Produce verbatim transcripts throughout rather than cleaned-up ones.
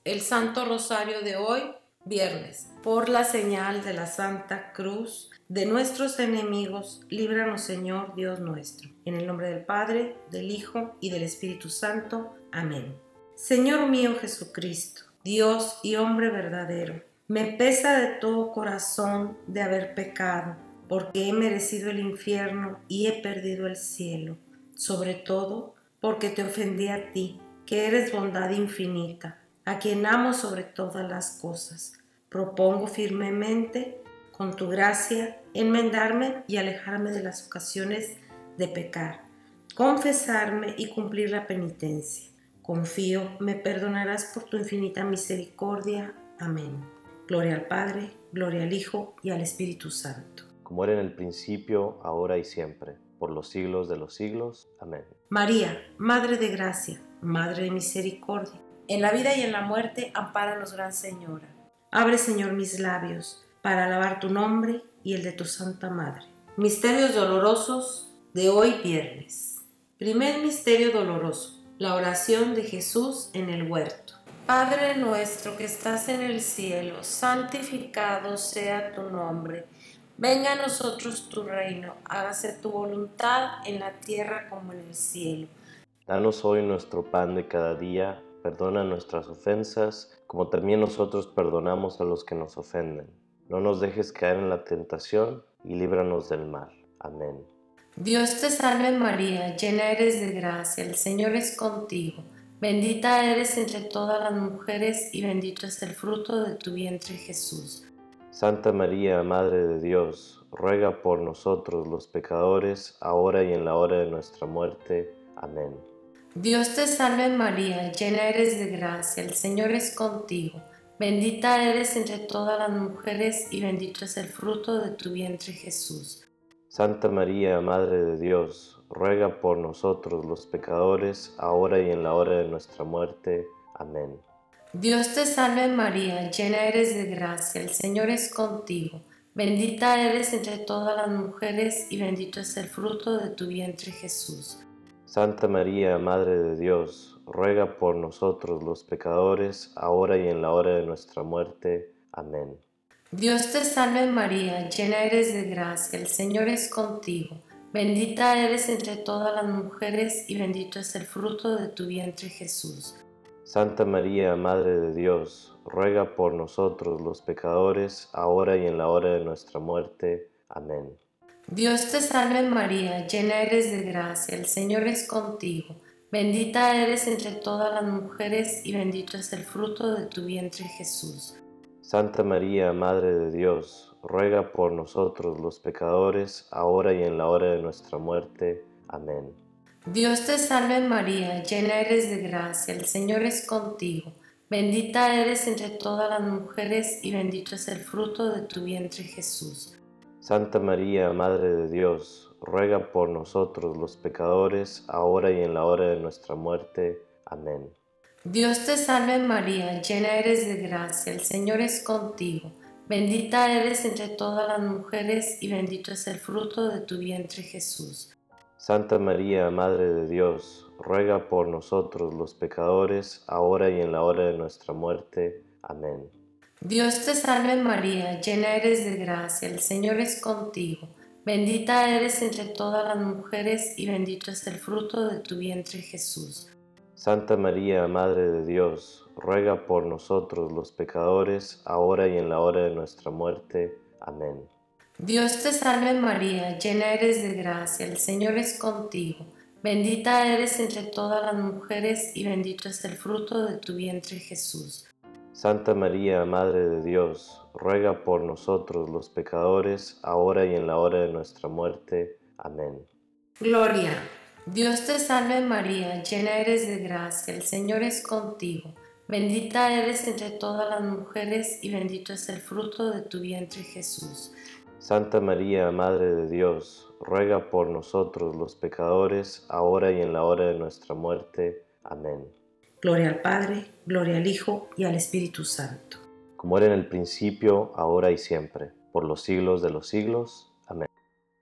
El Santo Rosario de hoy, viernes. Por la señal de la Santa Cruz de nuestros enemigos, líbranos, Señor Dios nuestro. En el nombre del Padre, del Hijo y del Espíritu Santo. Amén. Señor mío Jesucristo, Dios y hombre verdadero, me pesa de todo corazón de haber pecado, porque he merecido el infierno y he perdido el cielo, sobre todo porque te ofendí a ti, que eres bondad infinita, a quien amo sobre todas las cosas. Propongo firmemente, con tu gracia, enmendarme y alejarme de las ocasiones de pecar, confesarme y cumplir la penitencia. Confío, me perdonarás por tu infinita misericordia. Amén. Gloria al Padre, gloria al Hijo y al Espíritu Santo. Como era en el principio, ahora y siempre, por los siglos de los siglos. Amén. María, Madre de Gracia, Madre de Misericordia, en la vida y en la muerte, ampáranos, Gran Señora. Abre, Señor, mis labios, para alabar tu nombre y el de tu Santa Madre. Misterios dolorosos de hoy viernes. Primer misterio doloroso, la oración de Jesús en el huerto. Padre nuestro que estás en el cielo, santificado sea tu nombre. Venga a nosotros tu reino, hágase tu voluntad en la tierra como en el cielo. Danos hoy nuestro pan de cada día, perdona nuestras ofensas, como también nosotros perdonamos a los que nos ofenden. No nos dejes caer en la tentación y líbranos del mal. Amén. Dios te salve María, llena eres de gracia, el Señor es contigo. Bendita eres entre todas las mujeres y bendito es el fruto de tu vientre Jesús. Santa María, Madre de Dios, ruega por nosotros los pecadores, ahora y en la hora de nuestra muerte. Amén. Dios te salve María, llena eres de gracia, el Señor es contigo. Bendita eres entre todas las mujeres y bendito es el fruto de tu vientre Jesús. Santa María, Madre de Dios, ruega por nosotros los pecadores, ahora y en la hora de nuestra muerte. Amén. Dios te salve María, llena eres de gracia, el Señor es contigo. Bendita eres entre todas las mujeres y bendito es el fruto de tu vientre Jesús. Santa María, Madre de Dios, ruega por nosotros los pecadores, ahora y en la hora de nuestra muerte. Amén. Dios te salve María, llena eres de gracia, el Señor es contigo. Bendita eres entre todas las mujeres y bendito es el fruto de tu vientre Jesús. Santa María, Madre de Dios, ruega por nosotros los pecadores, ahora y en la hora de nuestra muerte. Amén. Dios te salve María, llena eres de gracia, el Señor es contigo. Bendita eres entre todas las mujeres y bendito es el fruto de tu vientre Jesús. Santa María, Madre de Dios, ruega por nosotros los pecadores, ahora y en la hora de nuestra muerte. Amén. Dios te salve María, llena eres de gracia, el Señor es contigo. Bendita eres entre todas las mujeres y bendito es el fruto de tu vientre Jesús. Santa María, Madre de Dios, ruega por nosotros los pecadores, ahora y en la hora de nuestra muerte. Amén. Dios te salve María, llena eres de gracia, el Señor es contigo. Bendita eres entre todas las mujeres y bendito es el fruto de tu vientre Jesús. Santa María, Madre de Dios, ruega por nosotros los pecadores, ahora y en la hora de nuestra muerte. Amén. Dios te salve María, llena eres de gracia, el Señor es contigo. Bendita eres entre todas las mujeres y bendito es el fruto de tu vientre Jesús. Santa María, Madre de Dios, ruega por nosotros los pecadores, ahora y en la hora de nuestra muerte. Amén. Dios te salve María, llena eres de gracia, el Señor es contigo. Bendita eres entre todas las mujeres y bendito es el fruto de tu vientre Jesús. Santa María, Madre de Dios, ruega por nosotros los pecadores, ahora y en la hora de nuestra muerte. Amén. Gloria. Dios te salve María, llena eres de gracia, el Señor es contigo. Bendita eres entre todas las mujeres y bendito es el fruto de tu vientre Jesús. Santa María, Madre de Dios, ruega por nosotros los pecadores, ahora y en la hora de nuestra muerte. Amén. Gloria al Padre, gloria al Hijo y al Espíritu Santo. Como era en el principio, ahora y siempre, por los siglos de los siglos. Amén.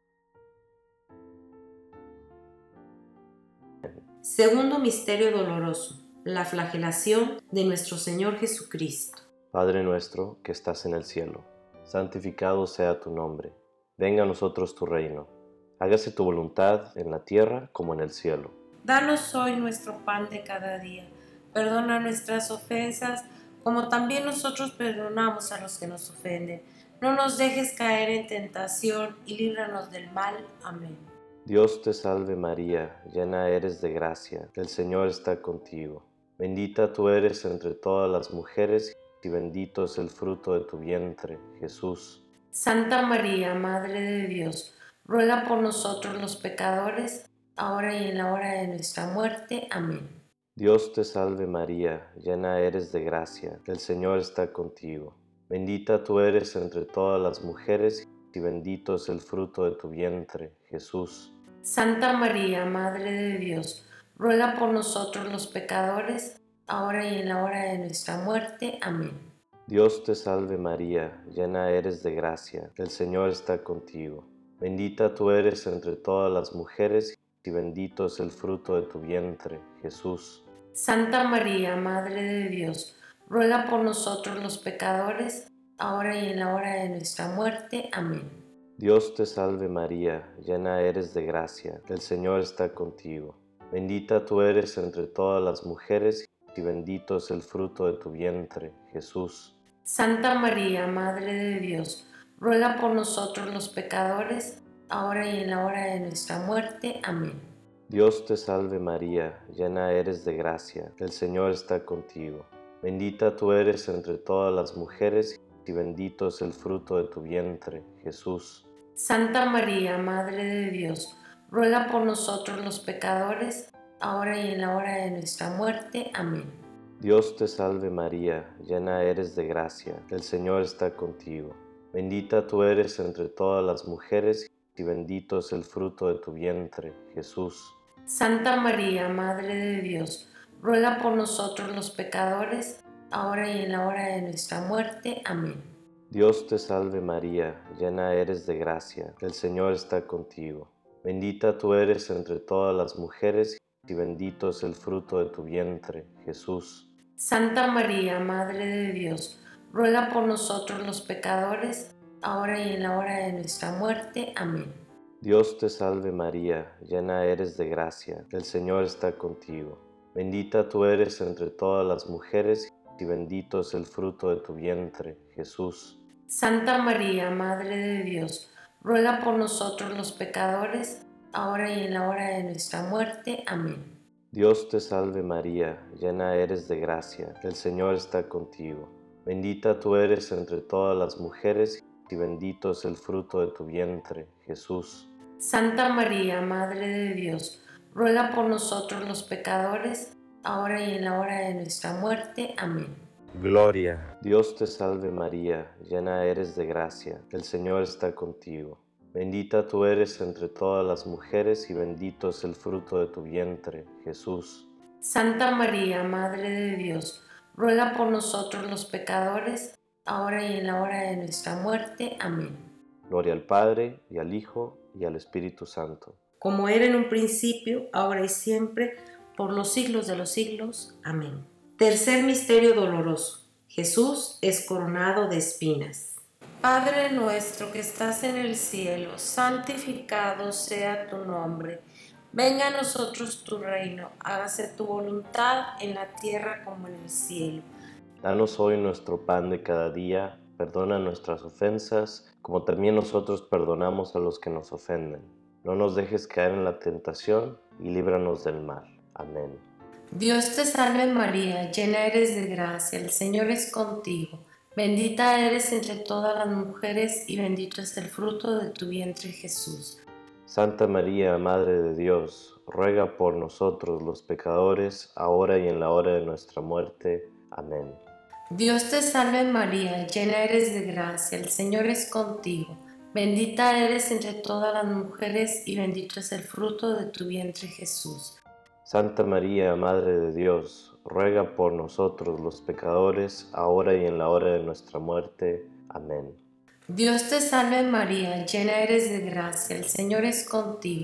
Segundo misterio doloroso, la flagelación de nuestro Señor Jesucristo. Padre nuestro que estás en el cielo, santificado sea tu nombre. Venga a nosotros tu reino. Hágase tu voluntad en la tierra como en el cielo. Danos hoy nuestro pan de cada día. Perdona nuestras ofensas, como también nosotros perdonamos a los que nos ofenden. No nos dejes caer en tentación y líbranos del mal. Amén. Dios te salve María, llena eres de gracia, el Señor está contigo. Bendita tú eres entre todas las mujeres y bendito es el fruto de tu vientre, Jesús. Santa María, Madre de Dios, ruega por nosotros los pecadores, ahora y en la hora de nuestra muerte. Amén. Dios te salve María, llena eres de gracia, el Señor está contigo. Bendita tú eres entre todas las mujeres y bendito es el fruto de tu vientre, Jesús. Santa María, Madre de Dios, ruega por nosotros los pecadores, ahora y en la hora de nuestra muerte. Amén. Dios te salve María, llena eres de gracia, el Señor está contigo. Bendita tú eres entre todas las mujeres y bendito es el fruto de tu vientre, Jesús. Santa María, Madre de Dios, ruega por nosotros los pecadores, ahora y en la hora de nuestra muerte. Amén. Dios te salve María, llena eres de gracia, el Señor está contigo. Bendita tú eres entre todas las mujeres y bendito es el fruto de tu vientre, Jesús. Santa María, Madre de Dios, ruega por nosotros los pecadores, ahora y en la hora de nuestra muerte. Amén. Dios te salve María, llena eres de gracia, el Señor está contigo. Bendita tú eres entre todas las mujeres y bendito es el fruto de tu vientre, Jesús. Santa María, Madre de Dios, ruega por nosotros los pecadores, ahora y en la hora de nuestra muerte. Amén. Dios te salve María, llena eres de gracia, el Señor está contigo. Bendita tú eres entre todas las mujeres y bendito es el fruto de tu vientre, Jesús. Santa María, Madre de Dios, ruega por nosotros los pecadores, ahora y en la hora de nuestra muerte. Amén. Dios te salve María, llena eres de gracia, el Señor está contigo. Bendita tú eres entre todas las mujeres y bendito es el fruto de tu vientre, Jesús. Santa María, Madre de Dios, ruega por nosotros los pecadores, ahora y en la hora de nuestra muerte. Amén. Dios te salve María, llena eres de gracia, el Señor está contigo. Bendita tú eres entre todas las mujeres y bendito es el fruto de tu vientre, Jesús. Santa María, Madre de Dios, ruega por nosotros los pecadores, ahora y en la hora de nuestra muerte. Amén. Dios te salve María, llena eres de gracia, el Señor está contigo. Bendita tú eres entre todas las mujeres y bendito es el fruto de tu vientre, Jesús. Santa María, Madre de Dios, ruega por nosotros los pecadores, ahora y en la hora de nuestra muerte. Amén. Gloria. Dios te salve María, llena eres de gracia, el Señor está contigo. Bendita tú eres entre todas las mujeres y bendito es el fruto de tu vientre, Jesús. Santa María, Madre de Dios, ruega por nosotros los pecadores, ahora y en la hora de nuestra muerte. Amén. Gloria al Padre, y al Hijo, y al Espíritu Santo. Como era en un principio, ahora y siempre, por los siglos de los siglos. Amén. Tercer misterio doloroso. Jesús es coronado de espinas. Padre nuestro que estás en el cielo, santificado sea tu nombre. Venga a nosotros tu reino, hágase tu voluntad en la tierra como en el cielo. Danos hoy nuestro pan de cada día, perdona nuestras ofensas, como también nosotros perdonamos a los que nos ofenden. No nos dejes caer en la tentación y líbranos del mal. Amén. Dios te salve María, llena eres de gracia, el Señor es contigo. Bendita eres entre todas las mujeres y bendito es el fruto de tu vientre Jesús. Santa María, Madre de Dios, ruega por nosotros los pecadores, ahora y en la hora de nuestra muerte. Amén. Dios te salve María, llena eres de gracia, el Señor es contigo. Bendita eres entre todas las mujeres y bendito es el fruto de tu vientre Jesús. Santa María, Madre de Dios, ruega por nosotros los pecadores, ahora y en la hora de nuestra muerte. Amén. Dios te salve María, llena eres de gracia, el Señor es contigo.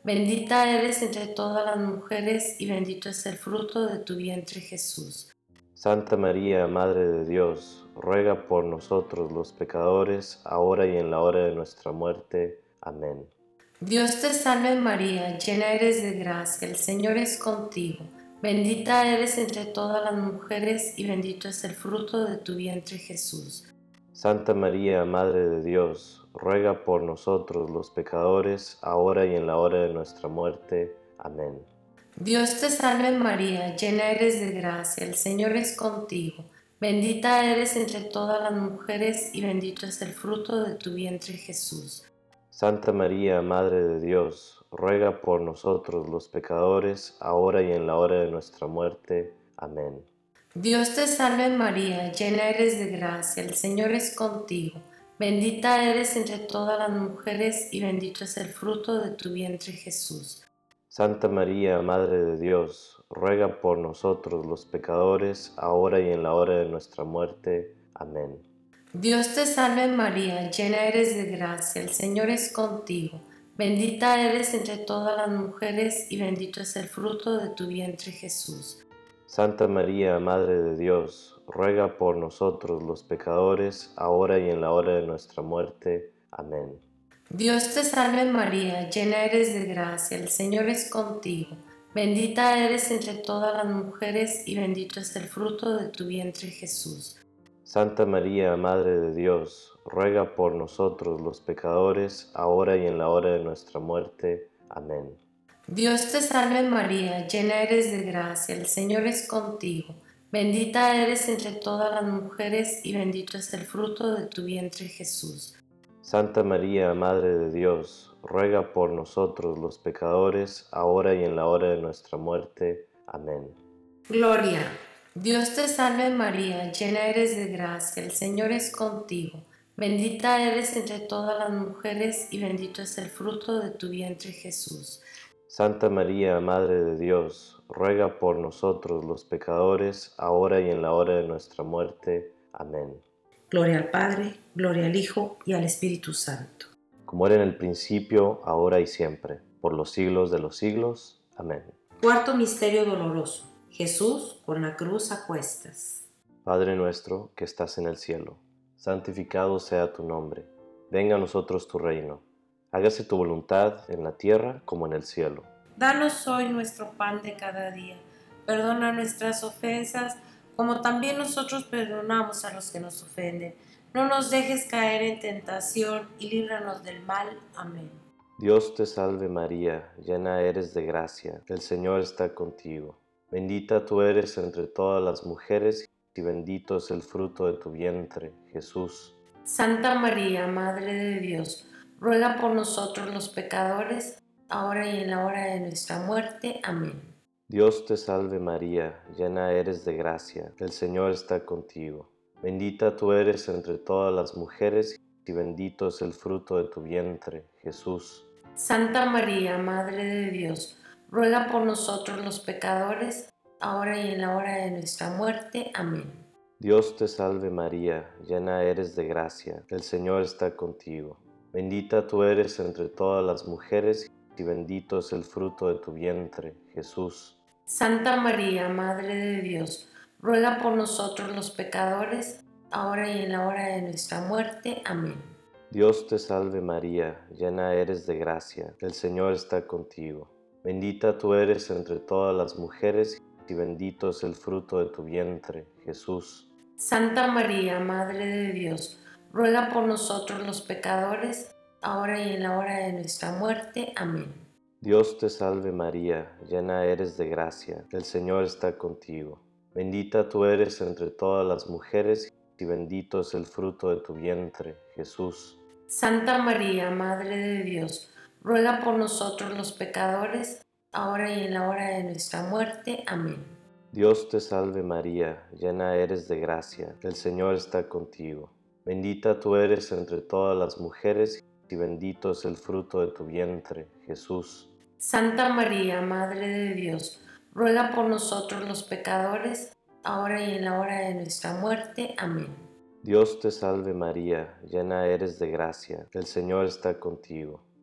Bendita eres entre todas las mujeres y bendito es el fruto de tu vientre Jesús. Santa María, Madre de Dios, ruega por nosotros los pecadores, ahora y en la hora de nuestra muerte. Amén. Dios te salve María, llena eres de gracia, el Señor es contigo. Bendita eres entre todas las mujeres y bendito es el fruto de tu vientre Jesús. Santa María, Madre de Dios, ruega por nosotros los pecadores, ahora y en la hora de nuestra muerte. Amén. Dios te salve María, llena eres de gracia, el Señor es contigo. Bendita eres entre todas las mujeres y bendito es el fruto de tu vientre Jesús. Santa María, Madre de Dios, ruega por nosotros los pecadores, ahora y en la hora de nuestra muerte. Amén. Dios te salve María, llena eres de gracia, el Señor es contigo. Bendita eres entre todas las mujeres y bendito es el fruto de tu vientre Jesús. Santa María, Madre de Dios, ruega por nosotros los pecadores, ahora y en la hora de nuestra muerte. Amén. Dios te salve María, llena eres de gracia, el Señor es contigo. Bendita eres entre todas las mujeres y bendito es el fruto de tu vientre Jesús. Santa María, Madre de Dios, ruega por nosotros los pecadores, ahora y en la hora de nuestra muerte. Amén. Dios te salve María, llena eres de gracia, el Señor es contigo. Bendita eres entre todas las mujeres y bendito es el fruto de tu vientre Jesús. Santa María, Madre de Dios, ruega por nosotros los pecadores, ahora y en la hora de nuestra muerte. Amén. Dios te salve María, llena eres de gracia, el Señor es contigo. Bendita eres entre todas las mujeres y bendito es el fruto de tu vientre Jesús. Santa María, Madre de Dios, ruega por nosotros los pecadores, ahora y en la hora de nuestra muerte. Amén. Gloria. Dios te salve María, llena eres de gracia, el Señor es contigo. Bendita eres entre todas las mujeres y bendito es el fruto de tu vientre Jesús. Santa María, Madre de Dios, ruega por nosotros los pecadores, ahora y en la hora de nuestra muerte. Amén. Gloria al Padre, gloria al Hijo y al Espíritu Santo. Como era en el principio, ahora y siempre, por los siglos de los siglos. Amén. Cuarto misterio doloroso. Jesús con la cruz a cuestas. Padre nuestro que estás en el cielo, santificado sea tu nombre. Venga a nosotros tu reino. Hágase tu voluntad en la tierra como en el cielo. Danos hoy nuestro pan de cada día. Perdona nuestras ofensas, como también nosotros perdonamos a los que nos ofenden. No nos dejes caer en tentación y líbranos del mal. Amén. Dios te salve María, llena eres de gracia, el Señor está contigo. Bendita tú eres entre todas las mujeres y bendito es el fruto de tu vientre, Jesús. Santa María, Madre de Dios, ruega por nosotros los pecadores, ahora y en la hora de nuestra muerte. Amén. Dios te salve María, llena eres de gracia, el Señor está contigo. Bendita tú eres entre todas las mujeres y bendito es el fruto de tu vientre, Jesús. Santa María, Madre de Dios, ruega por nosotros los pecadores, ahora y en la hora de nuestra muerte. Amén. Dios te salve María, llena eres de gracia, el Señor está contigo. Bendita tú eres entre todas las mujeres y bendito es el fruto de tu vientre, Jesús. Santa María, Madre de Dios, ruega por nosotros los pecadores, ahora y en la hora de nuestra muerte. Amén. Dios te salve María, llena eres de gracia, el Señor está contigo. Bendita tú eres entre todas las mujeres y bendito es el fruto de tu vientre, Jesús. Santa María, Madre de Dios, ruega por nosotros los pecadores, ahora y en la hora de nuestra muerte. Amén. Dios te salve María, llena eres de gracia, el Señor está contigo. Bendita tú eres entre todas las mujeres y bendito es el fruto de tu vientre, Jesús. Santa María, Madre de Dios, ruega por nosotros los pecadores, ahora y en la hora de nuestra muerte. Amén. Dios te salve María, llena eres de gracia, el Señor está contigo. Bendita tú eres entre todas las mujeres y bendito es el fruto de tu vientre, Jesús. Santa María, Madre de Dios, ruega por nosotros los pecadores, ahora y en la hora de nuestra muerte. Amén. Dios te salve María, llena eres de gracia, el Señor está contigo.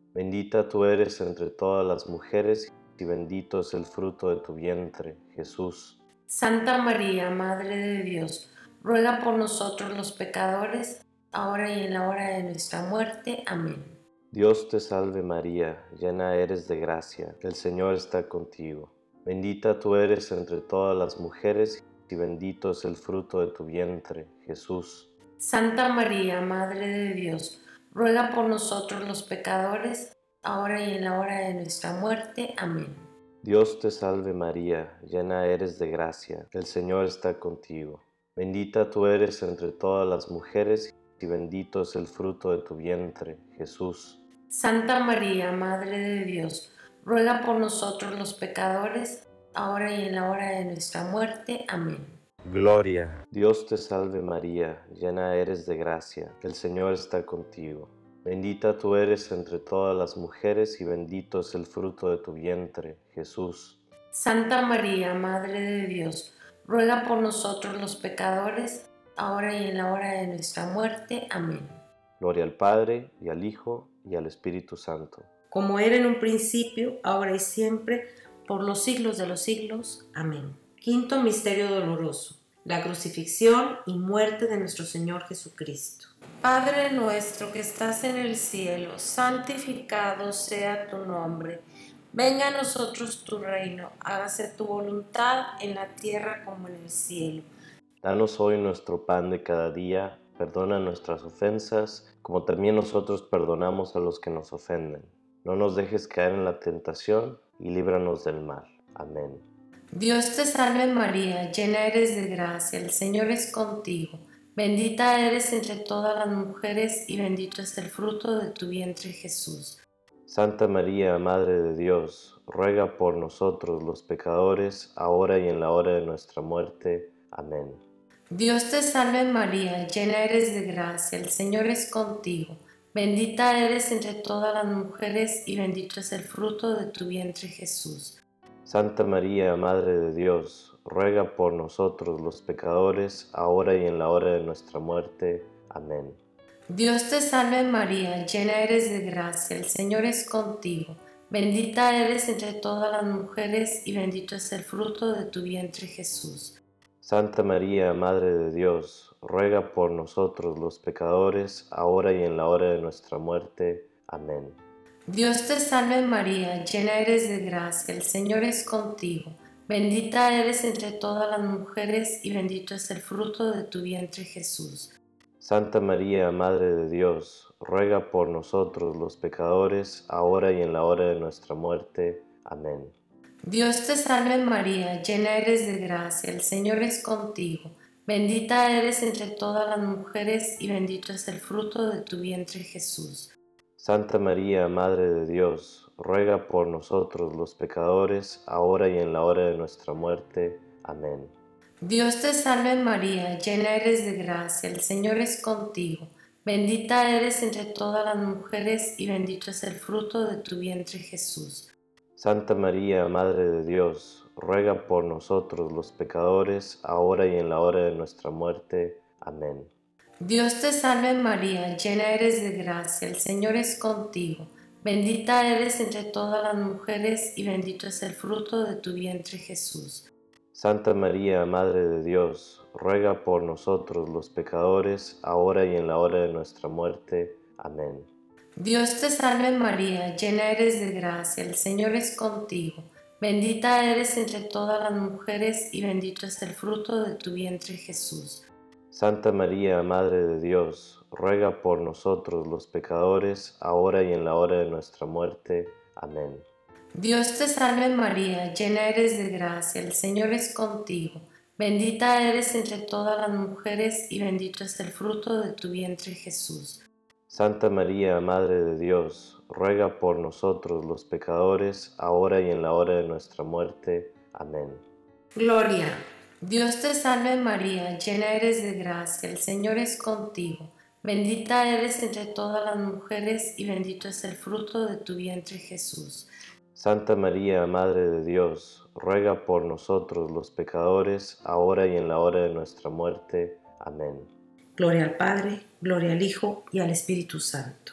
Bendita tú eres entre todas las mujeres y bendito es el fruto de tu vientre, Jesús. Santa María, Madre de Dios, ruega por nosotros los pecadores, ahora y en la hora de nuestra muerte. Amén. Dios te salve María, llena eres de gracia, el Señor está contigo. Bendita tú eres entre todas las mujeres y bendito es el fruto de tu vientre, Jesús. Santa María, Madre de Dios, ruega por nosotros los pecadores, ahora y en la hora de nuestra muerte. Amén. Dios te salve María, llena eres de gracia, el Señor está contigo. Bendita tú eres entre todas las mujeres y bendito es el fruto de tu vientre, Jesús. Santa María, Madre de Dios, ruega por nosotros los pecadores, ahora y en la hora de nuestra muerte. Amén. Gloria. Dios te salve María, llena eres de gracia, el Señor está contigo. Bendita tú eres entre todas las mujeres y bendito es el fruto de tu vientre, Jesús. Santa María, Madre de Dios, ruega por nosotros los pecadores, ahora y en la hora de nuestra muerte. Amén. Gloria al Padre, y al Hijo, y al Espíritu Santo. Como era en un principio, ahora y siempre, por los siglos de los siglos. Amén. Quinto misterio doloroso: la crucifixión y muerte de nuestro Señor Jesucristo. Padre nuestro que estás en el cielo, santificado sea tu nombre. Venga a nosotros tu reino, hágase tu voluntad en la tierra como en el cielo. Danos hoy nuestro pan de cada día, perdona nuestras ofensas, como también nosotros perdonamos a los que nos ofenden. No nos dejes caer en la tentación, y líbranos del mal. Amén. Dios te salve María, llena eres de gracia, el Señor es contigo. Bendita eres entre todas las mujeres, y bendito es el fruto de tu vientre Jesús. Santa María, Madre de Dios, ruega por nosotros los pecadores, ahora y en la hora de nuestra muerte. Amén. Dios te salve María, llena eres de gracia, el Señor es contigo. Bendita eres entre todas las mujeres, y bendito es el fruto de tu vientre Jesús. Santa María, Madre de Dios, ruega por nosotros los pecadores, ahora y en la hora de nuestra muerte. Amén. Dios te salve María, llena eres de gracia, el Señor es contigo. Bendita eres entre todas las mujeres, y bendito es el fruto de tu vientre Jesús. Santa María, Madre de Dios, ruega por nosotros los pecadores, ahora y en la hora de nuestra muerte. Amén. Dios te salve María, llena eres de gracia, el Señor es contigo. Bendita eres entre todas las mujeres, y bendito es el fruto de tu vientre Jesús. Santa María, Madre de Dios, ruega por nosotros los pecadores, ahora y en la hora de nuestra muerte. Amén. Dios te salve María, llena eres de gracia, el Señor es contigo. Bendita eres entre todas las mujeres, y bendito es el fruto de tu vientre Jesús. Santa María, Madre de Dios, ruega por nosotros los pecadores, ahora y en la hora de nuestra muerte. Amén. Dios te salve María, llena eres de gracia, el Señor es contigo. Bendita eres entre todas las mujeres, y bendito es el fruto de tu vientre Jesús. Santa María, Madre de Dios, ruega por nosotros los pecadores, ahora y en la hora de nuestra muerte. Amén. Dios te salve María, llena eres de gracia, el Señor es contigo. Bendita eres entre todas las mujeres, y bendito es el fruto de tu vientre Jesús. Santa María, Madre de Dios, ruega por nosotros los pecadores, ahora y en la hora de nuestra muerte. Amén. Dios te salve María, llena eres de gracia, el Señor es contigo. Bendita eres entre todas las mujeres, y bendito es el fruto de tu vientre Jesús. Santa María, Madre de Dios, ruega por nosotros los pecadores, ahora y en la hora de nuestra muerte. Amén. Dios te salve María, llena eres de gracia, el Señor es contigo. Bendita eres entre todas las mujeres, y bendito es el fruto de tu vientre Jesús. Santa María, Madre de Dios, ruega por nosotros los pecadores, ahora y en la hora de nuestra muerte. Amén. Gloria. Dios te salve María, llena eres de gracia, el Señor es contigo. Bendita eres entre todas las mujeres, y bendito es el fruto de tu vientre Jesús. Santa María, Madre de Dios, ruega por nosotros los pecadores, ahora y en la hora de nuestra muerte. Amén. Gloria al Padre, gloria al Hijo y al Espíritu Santo.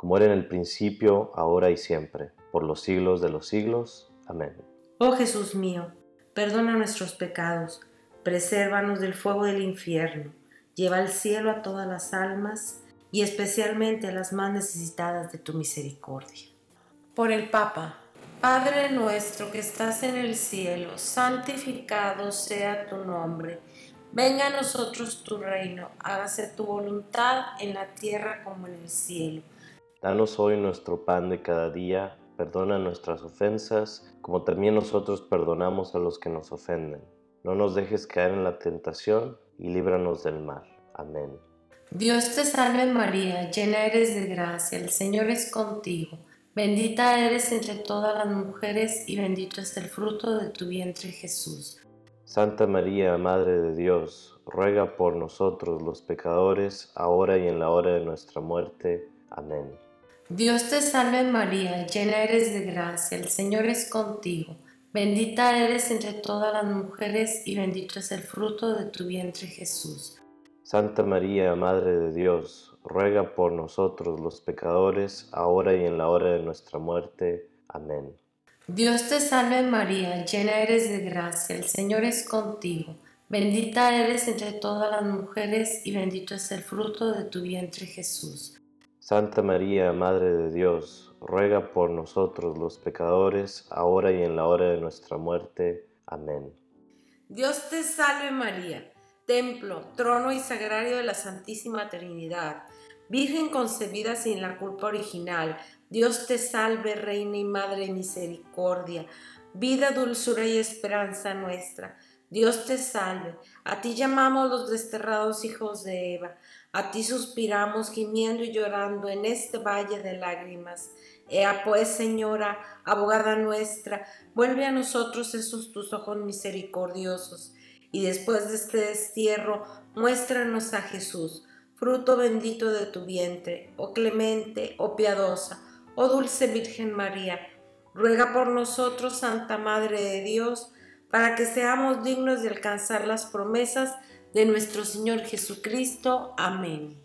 como era en el principio, ahora y siempre, por los siglos de los siglos. Amén. Oh Jesús mío, perdona nuestros pecados, presérvanos del fuego del infierno, lleva al cielo a todas las almas y especialmente a las más necesitadas de tu misericordia. Por el Papa. Padre nuestro que estás en el cielo, santificado sea tu nombre. Venga a nosotros tu reino, hágase tu voluntad en la tierra como en el cielo. Danos hoy nuestro pan de cada día, perdona nuestras ofensas, como también nosotros perdonamos a los que nos ofenden. No nos dejes caer en la tentación y líbranos del mal. Amén. Dios te salve María, llena eres de gracia, el Señor es contigo. Bendita eres entre todas las mujeres y bendito es el fruto de tu vientre Jesús. Santa María, Madre de Dios, ruega por nosotros los pecadores, ahora y en la hora de nuestra muerte. Amén. Dios te salve María, llena eres de gracia, el Señor es contigo. Bendita eres entre todas las mujeres y bendito es el fruto de tu vientre Jesús. Santa María, Madre de Dios, ruega por nosotros los pecadores, ahora y en la hora de nuestra muerte. Amén. Dios te salve María, llena eres de gracia, el Señor es contigo. Bendita eres entre todas las mujeres y bendito es el fruto de tu vientre Jesús. Santa María, Madre de Dios, ruega por nosotros los pecadores, ahora y en la hora de nuestra muerte. Amén. Dios te salve María, templo, trono y sagrario de la Santísima Trinidad, Virgen concebida sin la culpa original. Dios te salve, Reina y Madre de misericordia, vida, dulzura y esperanza nuestra. Dios te salve, a ti llamamos los desterrados hijos de Eva, a ti suspiramos gimiendo y llorando en este valle de lágrimas. Ea pues, Señora, abogada nuestra, vuelve a nosotros esos tus ojos misericordiosos, y después de este destierro, muéstranos a Jesús, fruto bendito de tu vientre, oh clemente, oh piadosa, oh dulce Virgen María. Ruega por nosotros, Santa Madre de Dios, para que seamos dignos de alcanzar las promesas de nuestro Señor Jesucristo. Amén.